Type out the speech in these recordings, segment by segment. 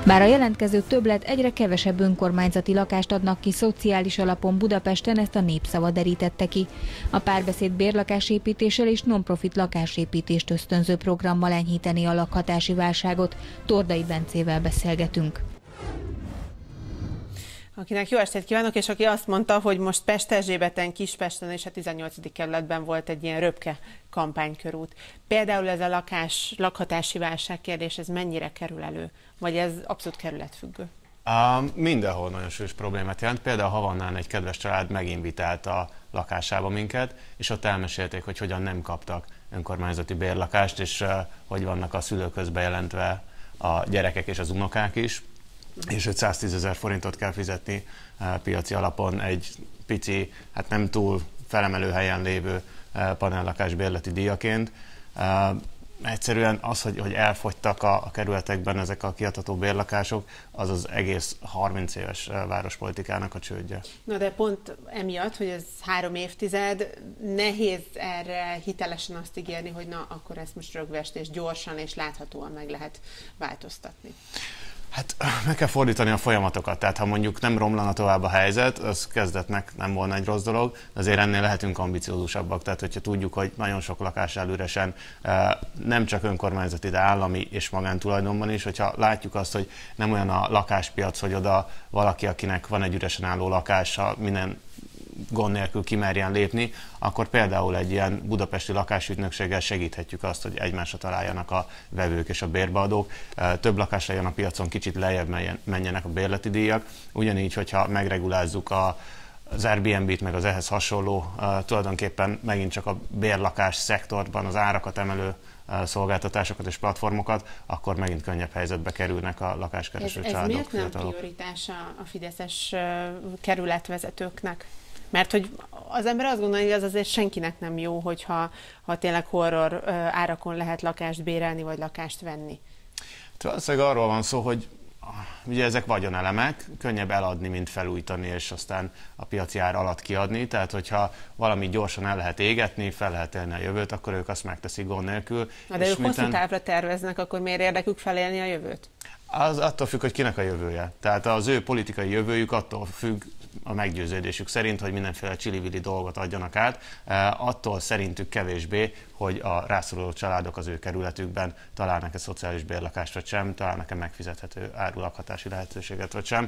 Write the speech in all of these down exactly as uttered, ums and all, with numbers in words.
Bár a jelentkező többlet egyre kevesebb önkormányzati lakást adnak ki szociális alapon Budapesten, ezt a Népszava derítette ki. A Párbeszéd bérlakásépítéssel és non-profit lakásépítést ösztönző programmal enyhíteni a lakhatási válságot. Tordai Bencével beszélgetünk. Akinek jó estét kívánok, és aki azt mondta, hogy most Pesterzsébeten, Kispesten és a tizennyolcadik kerületben volt egy ilyen röpke kampánykörút. Például ez a lakás, lakhatási válság kérdés, ez mennyire kerül elő? Vagy ez abszolút kerületfüggő? Uh, mindenhol nagyon súlyos problémát jelent. Például Havannán egy kedves család meginvitált a lakásába minket, és ott elmesélték, hogy hogyan nem kaptak önkormányzati bérlakást, és uh, hogy vannak a szülőkhöz bejelentve a gyerekek és az unokák is, és hogy száztízezer forintot kell fizetni uh, piaci alapon egy pici, hát nem túl felemelő helyen lévő uh, panellakás bérleti díjaként. Uh, Egyszerűen az, hogy, hogy elfogytak a, a kerületekben ezek a kiadható bérlakások, az az egész harminc éves várospolitikának a csődje. Na de pont emiatt, hogy ez három évtized, nehéz erre hitelesen azt ígérni, hogy na, akkor ezt most rögvest és gyorsan és láthatóan meg lehet változtatni. Hát meg kell fordítani a folyamatokat, tehát ha mondjuk nem romlana tovább a helyzet, az kezdetnek nem volna egy rossz dolog, de azért ennél lehetünk ambiciózusabbak, tehát hogyha tudjuk, hogy nagyon sok lakás áll üresen, nem csak önkormányzati, de állami és magántulajdonban is, hogyha látjuk azt, hogy nem olyan a lakáspiac, hogy oda valaki, akinek van egy üresen álló lakása, minden gond nélkül kimerjen lépni, akkor például egy ilyen budapesti lakásügynökséggel segíthetjük azt, hogy egymásra találjanak a vevők és a bérbeadók. Több lakás legyen a piacon, kicsit lejjebb menjenek a bérleti díjak. Ugyanígy, hogyha megregulázzuk a az Airbnb-t, meg az ehhez hasonló, tulajdonképpen megint csak a bérlakás szektorban az árakat emelő szolgáltatásokat és platformokat, akkor megint könnyebb helyzetbe kerülnek a lakáskereső ez, ez családok. Ez miért nem prioritás a fideszes kerületvezetőknek? Mert hogy az ember azt gondolja, hogy az azért senkinek nem jó, hogyha ha tényleg horror árakon lehet lakást bérelni, vagy lakást venni. Valószínűleg arról van szó, hogy ugye ezek vagyonelemek, könnyebb eladni, mint felújítani, és aztán a piaci ár alatt kiadni. Tehát, hogyha valami gyorsan el lehet égetni, fel lehet élni a jövőt, akkor ők azt megteszik gond nélkül. Na, de ők hosszú miten... távra terveznek, akkor miért érdekük felélni a jövőt? Az attól függ, hogy kinek a jövője. Tehát az ő politikai jövőjük attól függ, a meggyőződésük szerint, hogy mindenféle csili-vili dolgot adjanak át, attól szerintük kevésbé, hogy a rászoruló családok az ő kerületükben találnak-e szociális bérlakást vagy sem, találnak-e megfizethető áru lakhatási lehetőséget vagy sem.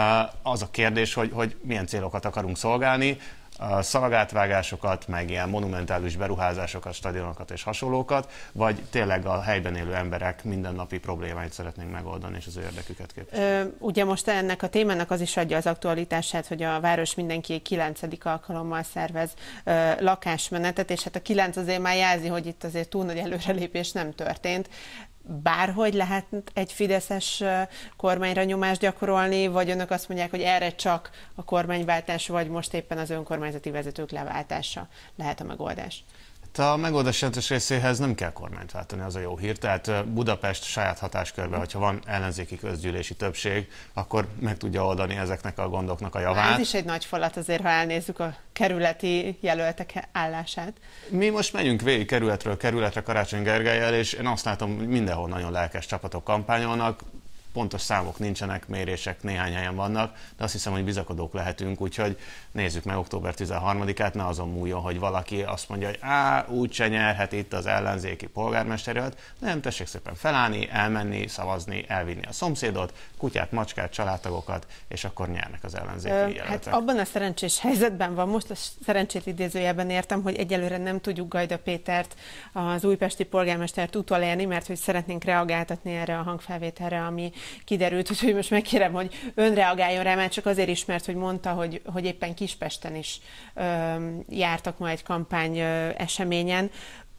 Az a kérdés, hogy, hogy milyen célokat akarunk szolgálni, szalagátvágásokat, meg ilyen monumentális beruházásokat, stadionokat és hasonlókat, vagy tényleg a helyben élő emberek mindennapi problémáit szeretnénk megoldani, és az ő érdeküket képviselni. Ugye most ennek a témának az is adja az aktualitását, hogy a város mindenki kilencedik alkalommal szervez ö, lakásmenetet, és hát a kilenc azért már jelzi, hogy itt azért túl nagy előrelépés nem történt. Bárhogy lehet egy fideszes kormányra nyomást gyakorolni, vagy önök azt mondják, hogy erre csak a kormányváltás, vagy most éppen az önkormányzati vezetők leváltása lehet a megoldás? A megoldás jelentős részéhez nem kell kormányt váltani, az a jó hír. Tehát Budapest saját hatáskörben, hogyha van ellenzéki közgyűlési többség, akkor meg tudja oldani ezeknek a gondoknak a javát. Ez is egy nagy falat azért, ha elnézzük a kerületi jelöltek állását. Mi most megyünk végig kerületről kerületre Karácsony Gergellyel, és én azt látom, hogy mindenhol nagyon lelkes csapatok kampányolnak. Pontos számok nincsenek, mérések néhány helyen vannak, de azt hiszem, hogy bizakodók lehetünk, úgyhogy nézzük meg október tizenharmadikát, ne azon múljon, hogy valaki azt mondja, hogy á, úgyse nyerhet itt az ellenzéki polgármesterjelölt, nem, tessék szépen felállni, elmenni, szavazni, elvinni a szomszédot, kutyát, macskát, családtagokat, és akkor nyernek az ellenzéki Ö, jelöltek. Hát abban a szerencsés helyzetben van, most a szerencsét idézőjelben értem, hogy egyelőre nem tudjuk Gajda Pétert, az újpesti polgármestert utolérni, mert hogy szeretnénk reagáltatni erre a hangfelvételre, ami kiderült, úgyhogy most megkérem, hogy ön reagáljon rá, mert csak azért is, mert hogy mondta, hogy, hogy éppen Kispesten is ö, jártak ma egy kampány ö, eseményen.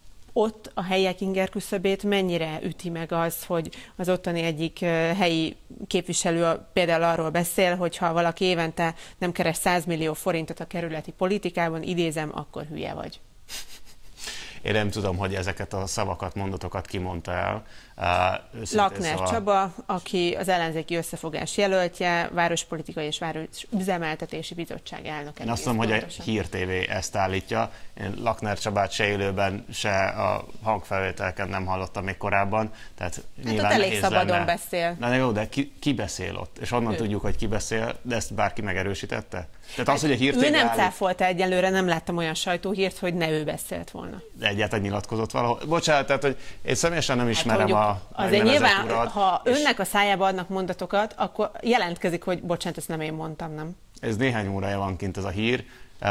Ott a helyiek ingerküszöbét mennyire üti meg az, hogy az ottani egyik ö, helyi képviselő például arról beszél, hogy ha valaki évente nem keres száz millió forintot a kerületi politikában, idézem, akkor hülye vagy. Én nem tudom, hogy ezeket a szavakat, mondatokat kimondta el. Lakner szóval... Csaba, aki az ellenzéki összefogás jelöltje, Várospolitikai és Városüzemeltetési Bizottság elnöke. Én azt mondom, hogy a Hír té vé ezt állítja. Én Lakner Csabát se élőben, se a hangfelvételeken nem hallottam még korábban. Tehát hát ott elég szabadon lenne. Beszél. Na jó, de ki, ki beszél ott? És onnan ő. Tudjuk, hogy ki beszél, de ezt bárki megerősítette? Tehát az, hogy a Hír té vé ő nem állít... cáfolta egyelőre, nem láttam olyan sajtóhírt, hogy ne ő beszélt volna. De egyáltalán nyilatkozott valahol. Bocsánat, tehát, hogy én személyesen nem ismerem hát a azért nyilván, urat, ha és... önnek a szájába adnak mondatokat, akkor jelentkezik, hogy bocsánat, ezt nem én mondtam, nem? Ez néhány órája van kint ez a hír.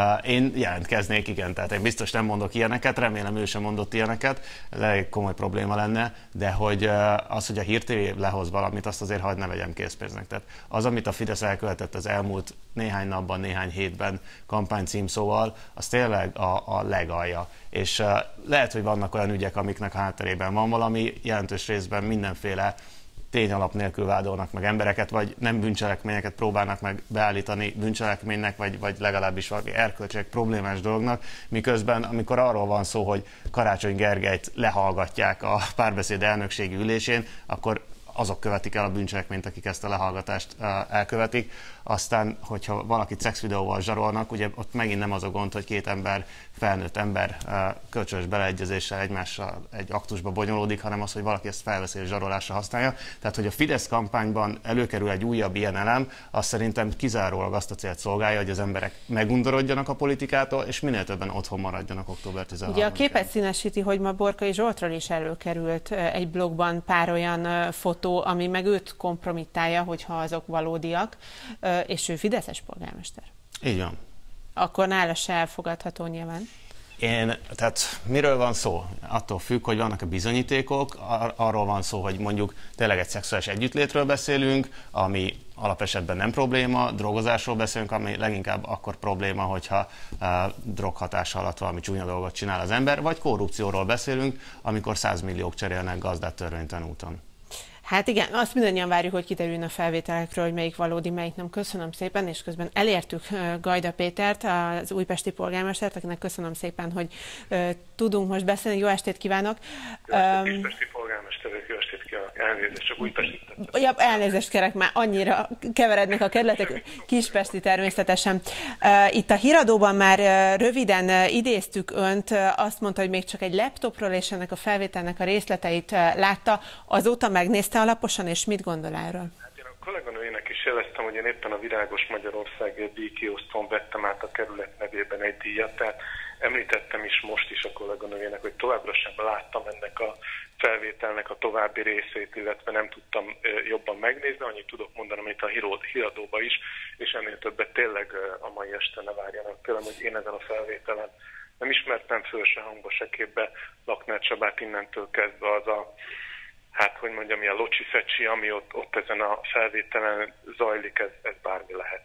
Én jelentkeznék, igen, tehát én biztos nem mondok ilyeneket, remélem ő sem mondott ilyeneket, ez elég komoly probléma lenne, de hogy az, hogy a Hír té vé lehoz valamit, azt azért hagyd ne vegyem készpénznek. Tehát az, amit a Fidesz elkövetett az elmúlt néhány napban, néhány hétben kampány címszóval, az tényleg a, a legalja. És lehet, hogy vannak olyan ügyek, amiknek a hátterében van valami, jelentős részben mindenféle tényalap nélkül vádolnak meg embereket, vagy nem bűncselekményeket próbálnak meg beállítani bűncselekménynek, vagy, vagy legalábbis valami erkölcsileg problémás dolognak, miközben amikor arról van szó, hogy Karácsony Gergelyt lehallgatják a Párbeszéd elnökségi ülésén, akkor azok követik el a bűncselekményt, akik ezt a lehallgatást elkövetik. Aztán, hogyha valakit szexvideóval zsarolnak, ugye ott megint nem az a gond, hogy két ember, felnőtt ember kölcsönös beleegyezéssel egymással egy aktusba bonyolódik, hanem az, hogy valaki ezt felveszi és zsarolásra használja. Tehát, hogy a Fidesz kampányban előkerül egy újabb ilyen elem, az szerintem kizárólag azt a célt szolgálja, hogy az emberek megundorodjanak a politikától, és minél többen otthon maradjanak október tizenharmadikán. Ugye a képet színesíti, hogy ma Borkai Zsoltról is előkerült egy blogban pár olyan fotó, ami meg őt kompromittálja, hogyha azok valódiak, és ő fideszes polgármester. Így van. Akkor nála se elfogadható nyilván. Én, tehát miről van szó? Attól függ, hogy vannak a bizonyítékok, ar- arról van szó, hogy mondjuk tényleg egy szexuális együttlétről beszélünk, ami alapesetben nem probléma, drogozásról beszélünk, ami leginkább akkor probléma, hogyha uh, droghatása alatt valami csúnya dolgot csinál az ember, vagy korrupcióról beszélünk, amikor százmilliók cserélnek gazdát törvénytelen úton. Hát igen, azt mindannyian várjuk, hogy kiderüljön a felvételekről, hogy melyik valódi, melyik nem. Köszönöm szépen, és közben elértük Gajda Pétert, az újpesti polgármestert, akinek köszönöm szépen, hogy uh, tudunk most beszélni. Jó estét kívánok! Um, Kispesti polgármester, jó estét kívánok! Elnézést, csak újpesti. Ja, elnézést kérek, már annyira keverednek a kerületek. Kispesti természetesen. Uh, itt a híradóban már uh, röviden uh, idéztük önt, uh, azt mondta, hogy még csak egy laptopról és ennek a felvételnek a részleteit uh, látta, azóta megnézte alaposan, és mit gondol erről? Hát én a kolléganőjének is jeleztem, hogy én éppen a Virágos Magyarországért díjkiosztón vettem át a kerület nevében egy díjat, tehát említettem is most is a kolléganőjének, hogy továbbra sem láttam ennek a felvételnek a további részét, illetve nem tudtam jobban megnézni, annyit tudok mondani, amit a híradóba is, és ennél többet tényleg a mai este ne várjanak tőlem, hogy én ezen a felvételen nem ismertem föl se hangba, se képbe Lakner Csabát, innentől kezdve az a hát, hogy mondjam, ilyen locsi-szecsi, ami ott, ott ezen a felvételen zajlik, ez, ez bármi lehet.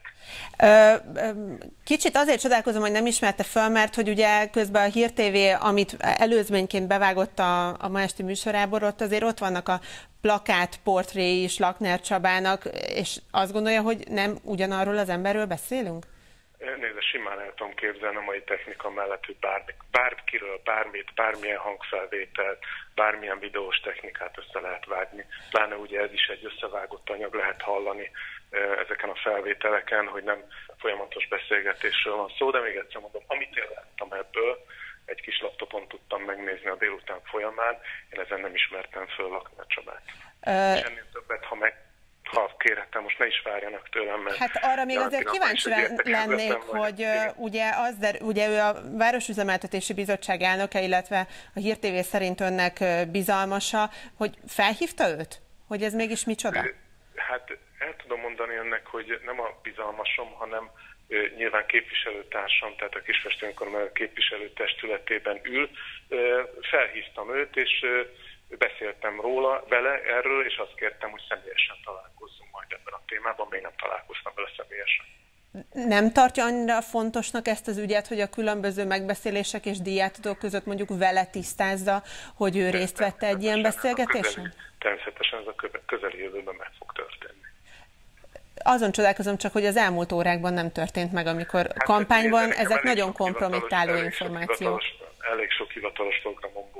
Kicsit azért csodálkozom, hogy nem ismerte föl, mert hogy ugye közben a Hír té vé, amit előzményként bevágott a, a ma esti műsorából, ott azért ott vannak a plakát, portré is Lakner Csabának, és azt gondolja, hogy nem ugyanarról az emberről beszélünk? Nézd, simán el tudom képzelni a mai technika mellett, hogy bármi, bárkiről, bármit, bármilyen hangfelvételt, bármilyen videós technikát össze lehet vágni. Pláne ugye ez is egy összevágott anyag, lehet hallani ezeken a felvételeken, hogy nem folyamatos beszélgetésről van szó, de még egyszer mondom, amit én láttam ebből, egy kis laptopon tudtam megnézni a délután folyamán, én ezen nem ismertem föl Lakner Csabát. Uh... És ennél többet, ha meg ha kérhetem, most ne is várjanak tőlem, mert... Hát arra még azért kíváncsi lennék, hogy ugye, az, de, ugye ő a Városüzemeltetési Bizottság elnöke, illetve a Hír té vé szerint önnek bizalmasa, hogy felhívta őt? Hogy ez mégis micsoda? Hát el tudom mondani önnek, hogy nem a bizalmasom, hanem nyilván képviselőtársam, tehát a Kispesti Önkormányzat képviselőtestületében ül. Felhívtam őt, és beszéltem róla, vele erről, és azt kértem, hogy személyesen találkozzunk majd ebben a témában, még nem találkoztam vele személyesen. Nem tartja annyira fontosnak ezt az ügyet, hogy a különböző megbeszélések és díjátadók között mondjuk vele tisztázza, hogy ő részt vette egy ilyen beszélgetésen? Természetesen ez a közeli jövőben meg fog történni. Azon csodálkozom csak, hogy az elmúlt órákban nem történt meg, amikor hát kampányban ezek nagyon kompromittáló információk. Elég sok hivatalos programom volt a mai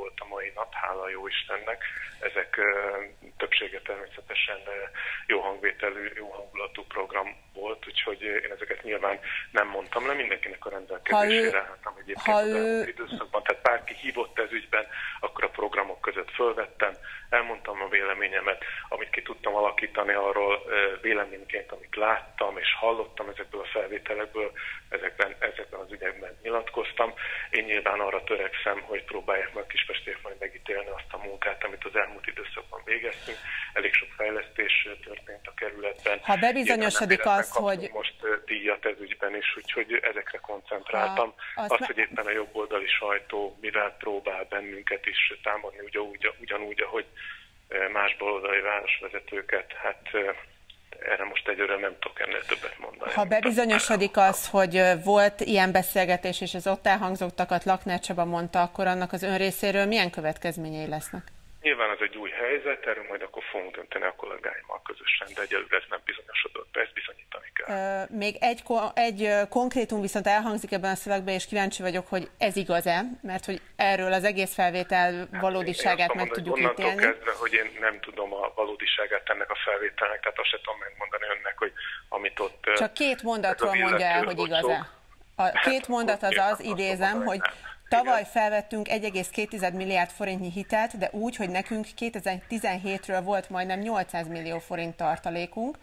mai nap, hála jó Istennek. Ezek többsége természetesen jó hangvételű, jó hangulatú program volt, úgyhogy én ezeket nyilván nem mondtam le, mindenkinek a rendelkezésére álltam egyébként az elmúlt időszakban. Tehát bárki hívott ez ügyben, akkor a programok között fölvettem, elmondtam a véleményemet, amit ki tudtam alakítani arról véleményként, amit láttam és hallottam ezekből a felvételekből, ezekben, ezekben az ügyekben nyilatkoztam. Én nyilván arra törekszem, hogy próbálják meg a kispestiek majd megítélni azt a munkát, amit az elmúlt időszakban végeztünk. Elég sok fejlesztés történt a kerületben. Ha bebizonyosodik az, hogy... most díjat ez ügyben is, úgyhogy ezekre koncentráltam. Ha, azt, hogy éppen a jobboldali sajtó mivel próbál bennünket is támadni, ugyanúgy, ugyanúgy ahogy más baloldali városvezetőket, hát erre most egyőre nem tudok ennél többet mondani. Ha bebizonyosodik az, hogy volt ilyen beszélgetés, és az ott elhangzottakat Lakner Csaba mondta, akkor annak az ön részéről milyen következményei lesznek? Nyilván ez egy új helyzet, erről majd akkor fogunk dönteni a kollégáimmal közösen, de egyelőre ez nem bizonyosodott be, ezt bizonyítani kell. Még egy, egy konkrétum viszont elhangzik ebben a szövegben, és kíváncsi vagyok, hogy ez igaz-e, mert hogy erről az egész felvétel valódiságát hát, meg mondani, tudjuk ítélni. Onnantól kezdve, hogy én nem tudom a valódiságát ennek a felvételnek, tehát azt sem tudom megmondani önnek, hogy amit ott... Csak két mondatról mondja el, hogy igaz-e. A két mondat az az, idézem, hogy tavaly felvettünk egy egész két milliárd forintnyi hitelt, de úgy, hogy nekünk kétezer-tizenhétről volt majdnem nyolcszáz millió forint tartalékunk.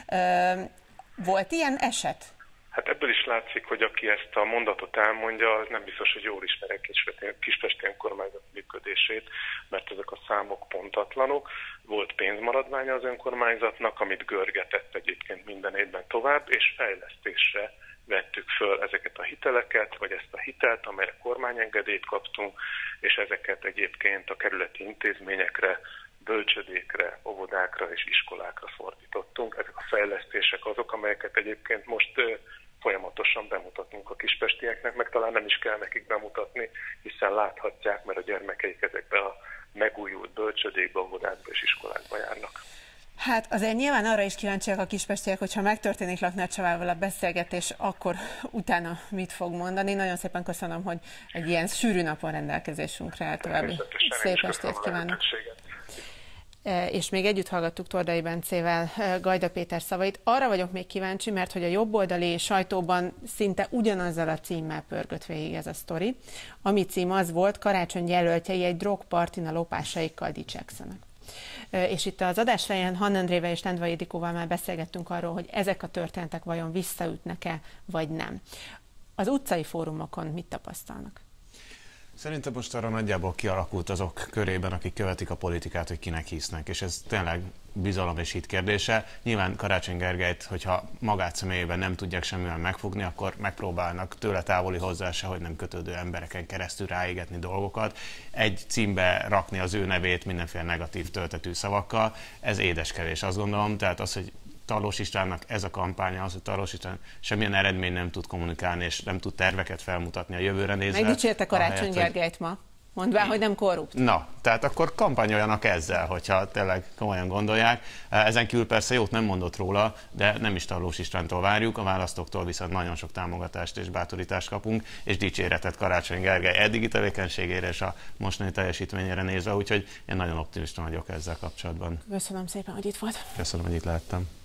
Volt ilyen eset? Hát ebből is látszik, hogy aki ezt a mondatot elmondja, az nem biztos, hogy jól ismeri Kispesti önkormányzat működését, mert ezek a számok pontatlanok. Volt pénzmaradványa az önkormányzatnak, amit görgetett egyébként minden évben tovább, és fejlesztésre vettük föl ezeket a hiteleket, vagy ezt a hitelt, amelyre kormányengedélyt kaptunk, és ezeket egyébként a kerületi intézményekre, bölcsödékre, óvodákra és iskolákra fordítottunk. Ezek a fejlesztések azok, amelyeket egyébként most folyamatosan bemutatnunk a kispestieknek, meg talán nem is kell nekik bemutatni, hiszen láthatják, mert a gyermekeik ezekbe a megújult bölcsödékbe, óvodákba és iskolákba járnak. Hát azért nyilván arra is kíváncsiak a kispestiek, hogyha megtörténik Lakner Csabával a beszélgetés, akkor utána mit fog mondani. Nagyon szépen köszönöm, hogy egy ilyen sűrű napon rendelkezésünkre áll. További szép estét kívánok. És még együtt hallgattuk Tordai Bencével Gajda Péter szavait. Arra vagyok még kíváncsi, mert hogy a jobboldali sajtóban szinte ugyanazzal a címmel pörgött végig ez a sztori. Ami cím az volt, Karácsony jelöltjei egy drogpartin a lopásaikkal dicsekszenek. És itt az adás fején Hann Endrével és Lendvai Ildikóval már beszélgettünk arról, hogy ezek a történetek vajon visszaütnek-e, vagy nem. Az utcai fórumokon mit tapasztalnak? Szerintem most arra nagyjából kialakult azok körében, akik követik a politikát, hogy kinek hisznek, és ez tényleg bizalom és hit kérdése. Nyilván Karácsony Gergelyt, hogyha magát személyében nem tudják semmivel megfogni, akkor megpróbálnak tőle távoli hozzá se, hogy nem kötődő embereken keresztül ráégetni dolgokat, egy címbe rakni az ő nevét mindenféle negatív töltetű szavakkal. Ez édeskevés, azt gondolom, tehát az, hogy Tarlós Istvánnak ez a kampánya, az, hogy Tarlós István semmilyen eredmény nem tud kommunikálni, és nem tud terveket felmutatni a jövőre nézve. Megdicsérte Karácsony Gergelyt ma, mondván, hogy nem korrupt. Na, tehát akkor kampányoljanak ezzel, hogyha tényleg komolyan gondolják. Ezen kívül persze jót nem mondott róla, de nem is Tarlós Istvántól várjuk, a választóktól viszont nagyon sok támogatást és bátorítást kapunk, és dicséretet Karácsony Gergely eddigi tevékenységére és a mostani teljesítményére nézve, úgyhogy én nagyon optimista vagyok ezzel kapcsolatban. Köszönöm szépen, hogy itt volt. Köszönöm, hogy itt lehettem.